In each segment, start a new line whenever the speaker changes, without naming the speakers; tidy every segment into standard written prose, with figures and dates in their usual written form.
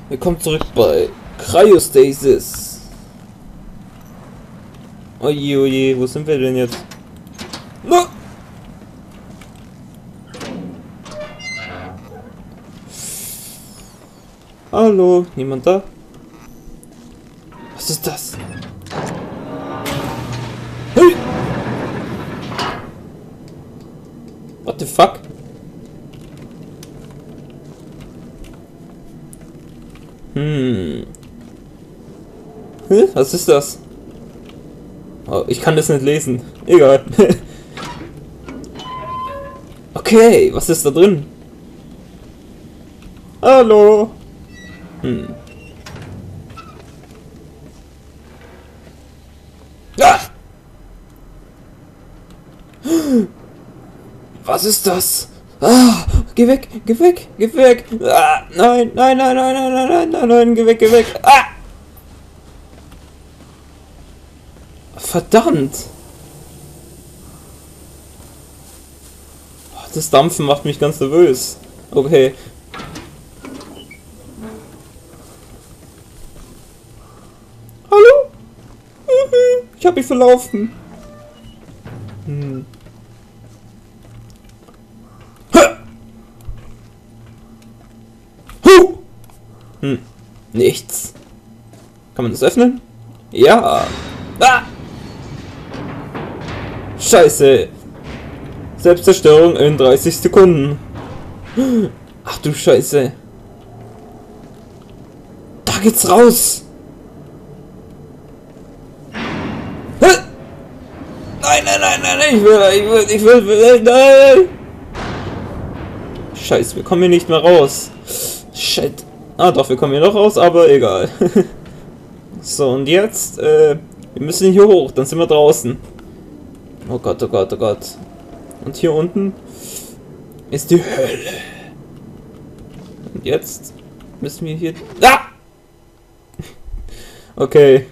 Willkommen zurück bei Cryostasis. Oje, oje, wo sind wir denn jetzt? No! Hallo, niemand da? Was ist das? Hey! What the fuck? Was ist das? Oh, ich kann das nicht lesen. Egal. Okay, was ist da drin? Hallo. Ah! Was ist das? Ah, geh weg, geh weg, geh weg. Ah, nein, nein, nein, nein, nein, nein, nein, nein, nein, geh weg, geh weg. Ah! Verdammt. Das Dampfen macht mich ganz nervös. Okay. Hallo? Ich habe mich verlaufen. Nichts. Kann man das öffnen? Ja. Ah! Scheiße. Selbstzerstörung in 30 Sekunden. Ach du Scheiße. Da geht's raus. Nein, nein, nein, nein, ich will, nein. Scheiße, wir kommen hier nicht mehr raus. Shit. Ah doch, wir kommen hier noch raus, aber egal. So, und jetzt, wir müssen hier hoch, dann sind wir draußen. Oh Gott, oh Gott, oh Gott. Und hier unten ist die Hölle. Und jetzt müssen wir hier... Ah! Okay.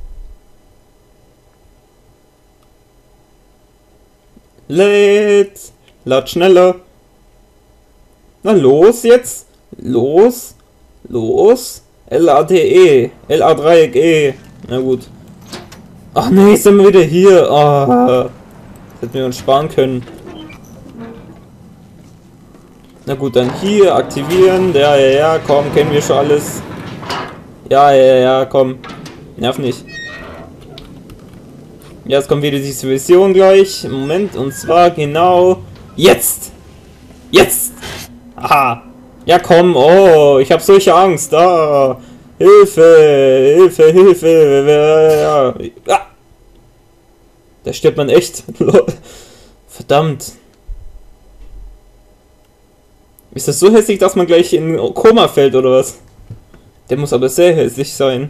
Lad schneller. Na los jetzt. Los. Los. LADE. LA3E. Na gut. Ach nee, sind wir wieder hier. Oh. Hätten wir uns sparen können. Na gut, dann hier aktivieren. Ja, ja, ja, komm, kennen wir schon alles. Ja, ja, ja, komm. Nerv nicht. Ja, jetzt kommt wieder diese Vision gleich. Moment, und zwar genau jetzt. Jetzt. Aha. Ja, komm. Oh, ich habe solche Angst. Ah. Hilfe, Hilfe, Hilfe. Ah. Da stirbt man echt. Verdammt. Ist das so hässlich, dass man gleich in Koma fällt, oder was? Der muss aber sehr hässlich sein.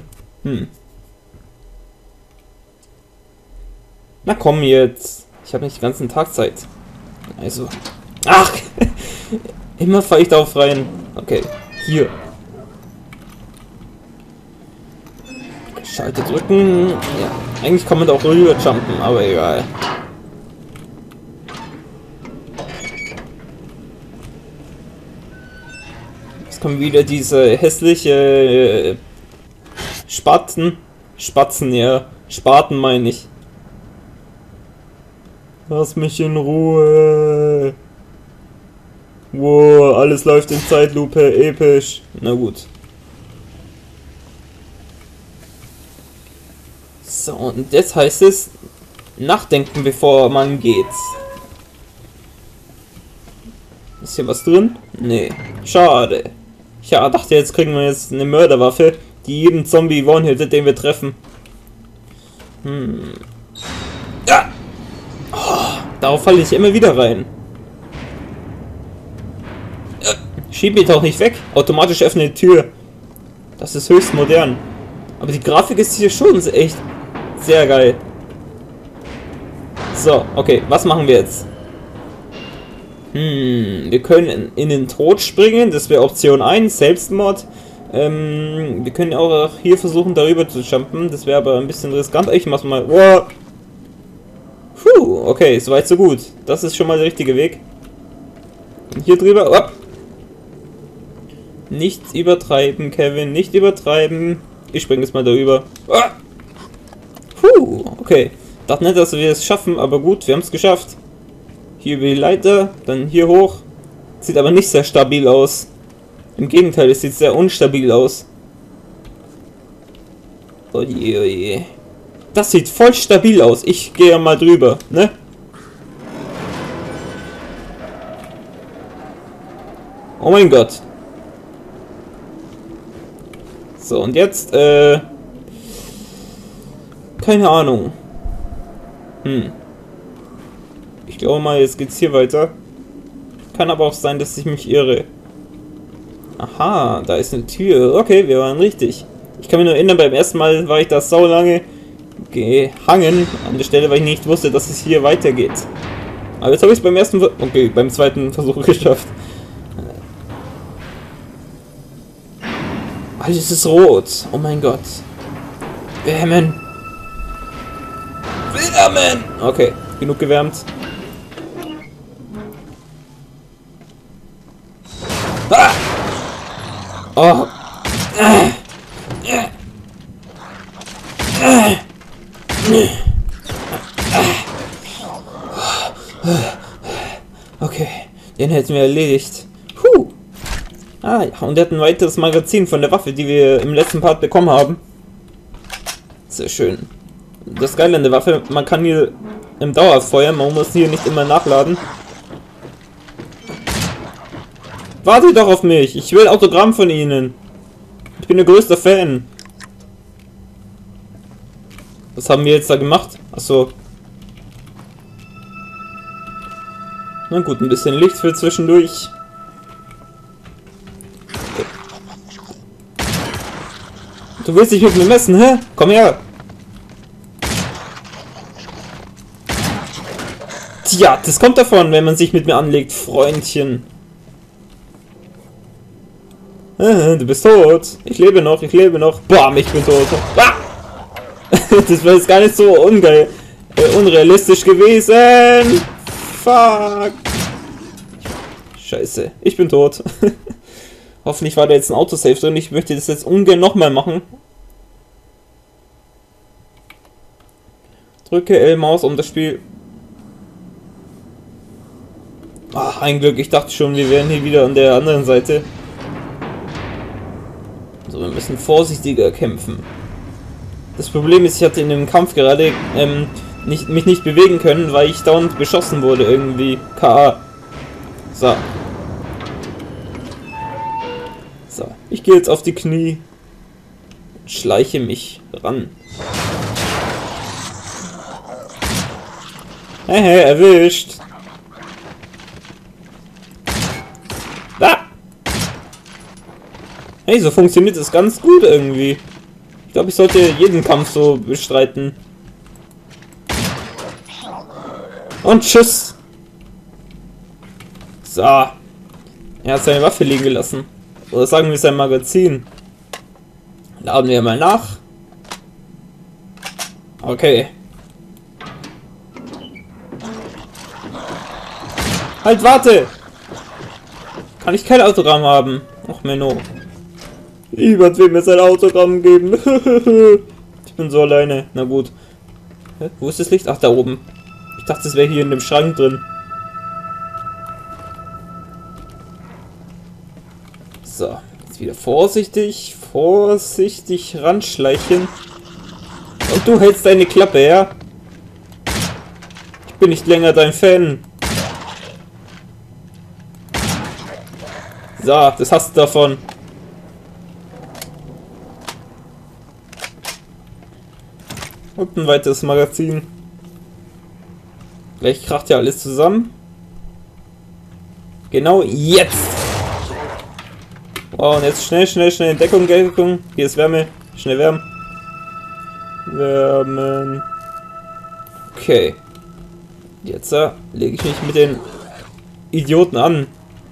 Na komm jetzt. Ich habe nicht den ganzen Tag Zeit. Also. Ach! Immer fahre ich darauf rein. Okay. Hier. Schalte drücken. Ja. Eigentlich kann man da auch rüber jumpen, aber egal. Jetzt kommen wieder diese hässliche Spatzen, ja. Spaten meine ich. Lass mich in Ruhe. Wow, alles läuft in Zeitlupe, episch. Na gut. So, und jetzt heißt es, nachdenken, bevor man geht. Ist hier was drin? Nee. Schade. Ich dachte, jetzt kriegen wir jetzt eine Mörderwaffe, die jeden Zombie one-hittet, den wir treffen. Ja! Oh, darauf falle ich immer wieder rein. Schieb mich doch nicht weg. Automatisch öffne die Tür. Das ist höchst modern. Aber die Grafik ist hier schon echt sehr geil. So, okay, was machen wir jetzt? Wir können in den Tod springen, das wäre Option 1, Selbstmord. Wir können auch hier versuchen, darüber zu jumpen, das wäre aber ein bisschen riskant. Ich mach's mal. Wow. Puh, okay, soweit so gut. Das ist schon mal der richtige Weg. Und hier drüber. Oh. Nicht übertreiben, Kevin, nicht übertreiben. Ich springe jetzt mal darüber. Ah! Puh, okay. Dachte nicht, dass wir es schaffen, aber gut, wir haben es geschafft. Hier über die Leiter, dann hier hoch. Sieht aber nicht sehr stabil aus. Im Gegenteil, es sieht sehr unstabil aus. Oje, oje. Das sieht voll stabil aus. Ich gehe ja mal drüber, ne? Oh mein Gott. So, und jetzt, keine Ahnung. Ich glaube mal, jetzt geht's hier weiter. Kann aber auch sein, dass ich mich irre. Aha, da ist eine Tür. Okay, wir waren richtig. Ich kann mich nur erinnern, beim ersten Mal war ich da sau lange gehangen an der Stelle, weil ich nicht wusste, dass es hier weitergeht. Aber jetzt habe ich es beim zweiten Versuch geschafft. Alles ist rot. Oh mein Gott. Wärmen. Wärmen. Okay, genug gewärmt. Ah! Oh. Okay, den hätten wir erledigt. Puh. Ah ja, und er hat ein weiteres Magazin von der Waffe, die wir im letzten Part bekommen haben. Sehr schön. Das Geile an der Waffe, man kann hier im Dauerfeuer, man muss hier nicht immer nachladen. Warte doch auf mich, ich will Autogramm von Ihnen. Ich bin der größte Fan. Was haben wir jetzt da gemacht? Achso. Na gut, ein bisschen Licht für zwischendurch. Du willst dich mit mir messen, hä? Komm her! Tja, das kommt davon, wenn man sich mit mir anlegt, Freundchen. Du bist tot. Ich lebe noch, ich lebe noch. Bam, ich bin tot. Ah! Das wäre jetzt gar nicht so unrealistisch gewesen. Fuck. Scheiße, ich bin tot. Hoffentlich war da jetzt ein Autosave drin. Ich möchte das jetzt ungern nochmal machen. Drücke L-Maus, um das Spiel... Ach, ein Glück. Ich dachte schon, wir wären hier wieder an der anderen Seite. So, wir müssen vorsichtiger kämpfen. Das Problem ist, ich hatte in dem Kampf gerade mich nicht bewegen können, weil ich dauernd beschossen wurde irgendwie. KA. So. So, ich gehe jetzt auf die Knie und schleiche mich ran. Hehe, erwischt. Da! Hey, so funktioniert es ganz gut irgendwie. Ich glaube, ich sollte jeden Kampf so bestreiten. Und tschüss. So. Er hat seine Waffe liegen gelassen. Oder sagen wir sein Magazin. Laden wir mal nach. Okay. Halt, warte! Kann ich kein Autogramm haben? Ach, Menno. Niemand will mir sein Autogramm geben. Ich bin so alleine. Na gut. Hä? Wo ist das Licht? Ach, da oben. Ich dachte, es wäre hier in dem Schrank drin. So. Jetzt wieder vorsichtig. Vorsichtig ranschleichen. Und du hältst deine Klappe, ja? Ich bin nicht länger dein Fan. So, das hast du davon. Und ein weiteres Magazin. Gleich kracht ja alles zusammen. Genau jetzt. Oh, und jetzt schnell in Deckung. Hier ist Wärme. Schnell wärmen. Wärmen. Okay. Jetzt lege ich mich mit den Idioten an.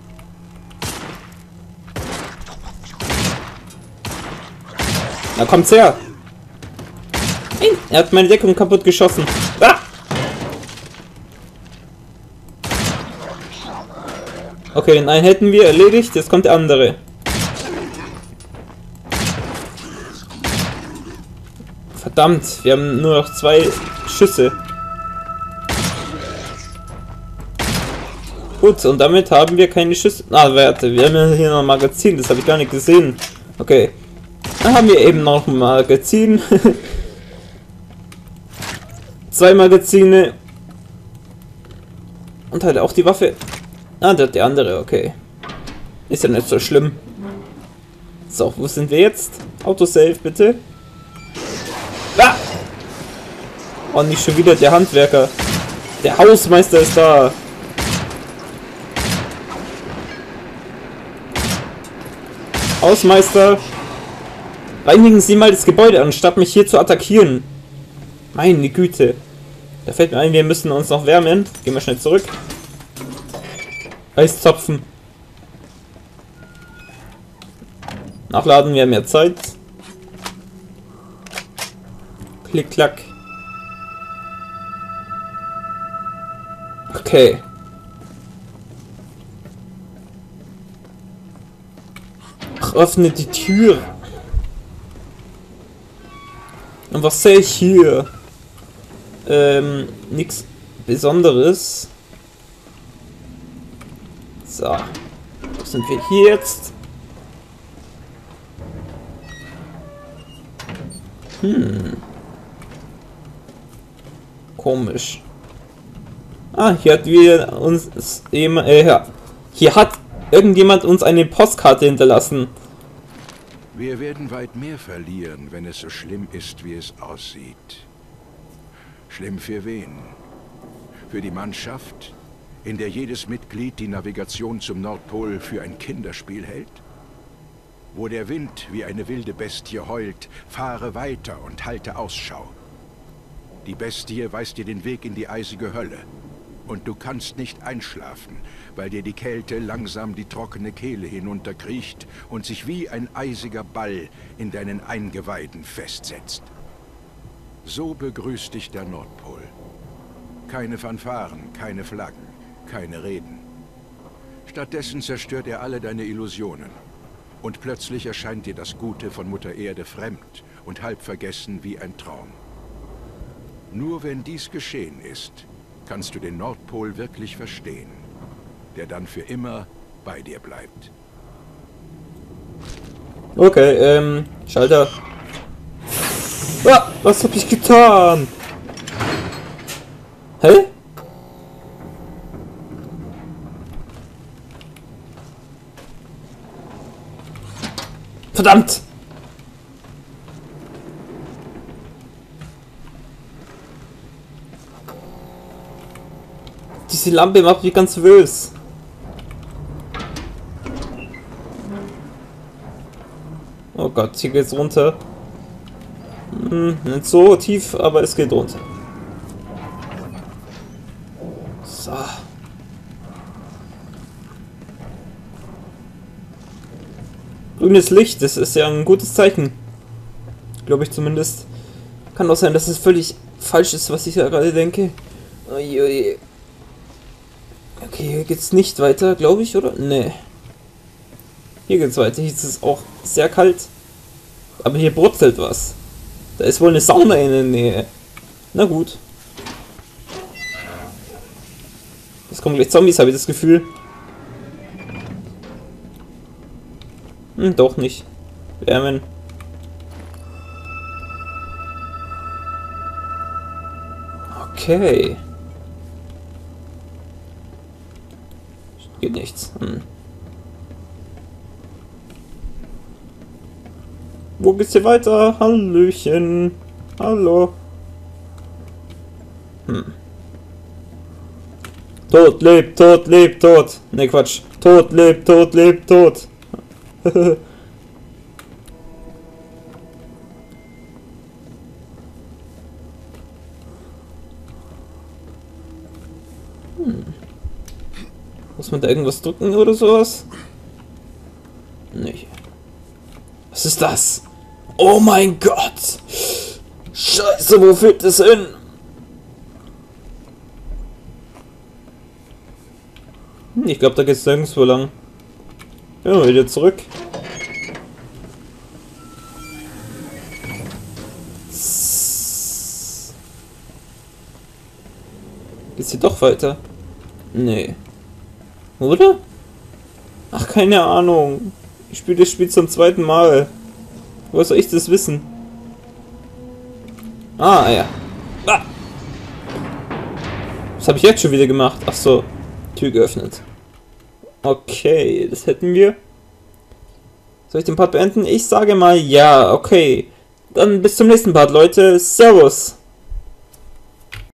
Na, kommt's her! Er hat meine Deckung kaputt geschossen. Ah! Okay, den einen hätten wir erledigt, jetzt kommt der andere. Verdammt, wir haben nur noch 2 Schüsse. Gut, und damit haben wir keine Schüsse. Ah, warte, wir haben ja hier noch ein Magazin, das habe ich gar nicht gesehen. Okay. Dann haben wir eben noch ein Magazin. 2 Magazine. Und halt auch die Waffe. Ah, der andere, okay. Ist ja nicht so schlimm. So, wo sind wir jetzt? Autosave, bitte. Ah! Oh, nicht schon wieder der Handwerker. Der Hausmeister ist da. Hausmeister. Reinigen Sie mal das Gebäude, anstatt mich hier zu attackieren. Meine Güte. Da fällt mir ein, wir müssen uns noch wärmen. Gehen wir schnell zurück. Eiszapfen. Nachladen, wir haben mehr Zeit. Klick, klack. Okay. Ach, öffne die Tür. Und was sehe ich hier? Nichts Besonderes. So. Wo sind wir hier jetzt? Komisch. Ah, hier hat wir uns jemand, hier hat irgendjemand uns eine Postkarte hinterlassen.
Wir werden weit mehr verlieren, wenn es so schlimm ist, wie es aussieht. Schlimm für wen? Für die Mannschaft, in der jedes Mitglied die Navigation zum Nordpol für ein Kinderspiel hält? Wo der Wind wie eine wilde Bestie heult, fahre weiter und halte Ausschau. Die Bestie weist dir den Weg in die eisige Hölle. Und du kannst nicht einschlafen, weil dir die Kälte langsam die trockene Kehle hinunterkriecht und sich wie ein eisiger Ball in deinen Eingeweiden festsetzt. So begrüßt dich der Nordpol. Keine Fanfaren, keine Flaggen, keine Reden. Stattdessen zerstört er alle deine Illusionen. Und plötzlich erscheint dir das Gute von Mutter Erde fremd und halb vergessen wie ein Traum. Nur wenn dies geschehen ist, kannst du den Nordpol wirklich verstehen, der dann für immer bei dir bleibt.
Okay, Schalter. Ah, was hab ich getan? Hä? Verdammt! Diese Lampe macht mich ganz nervös. Oh Gott, hier geht's runter. Nicht so tief, aber es geht runter. So. Grünes Licht, das ist ja ein gutes Zeichen. Glaube ich zumindest. Kann auch sein, dass es völlig falsch ist, was ich da gerade denke. Uiui. Okay, hier geht's nicht weiter, glaube ich, oder? Nee. Hier geht's weiter. Hier ist es auch sehr kalt. Aber hier brutzelt was. Da ist wohl eine Sauna in der Nähe. Na gut. Jetzt kommen gleich Zombies, habe ich das Gefühl. Doch nicht. Wärmen. Okay. Geht nichts. Wo geht's hier weiter? Hallöchen. Hallo. Tot, lebt, tot, lebt, tot. Ne, Quatsch. Tot, lebt, tot. Muss man da irgendwas drücken oder sowas? Nee. Was ist das? Oh mein Gott! Scheiße, wo führt das hin? Ich glaube, da geht's nirgendwo lang. Ja, wieder zurück. Geht's hier doch weiter? Nee. Oder? Ach, keine Ahnung. Ich spiele das Spiel zum zweiten Mal. Woher soll ich das wissen? Ah, ja. Ah. Was habe ich jetzt schon wieder gemacht? Ach so. Tür geöffnet. Okay, das hätten wir. Soll ich den Part beenden? Ich sage mal ja. Okay. Dann bis zum nächsten Part, Leute. Servus.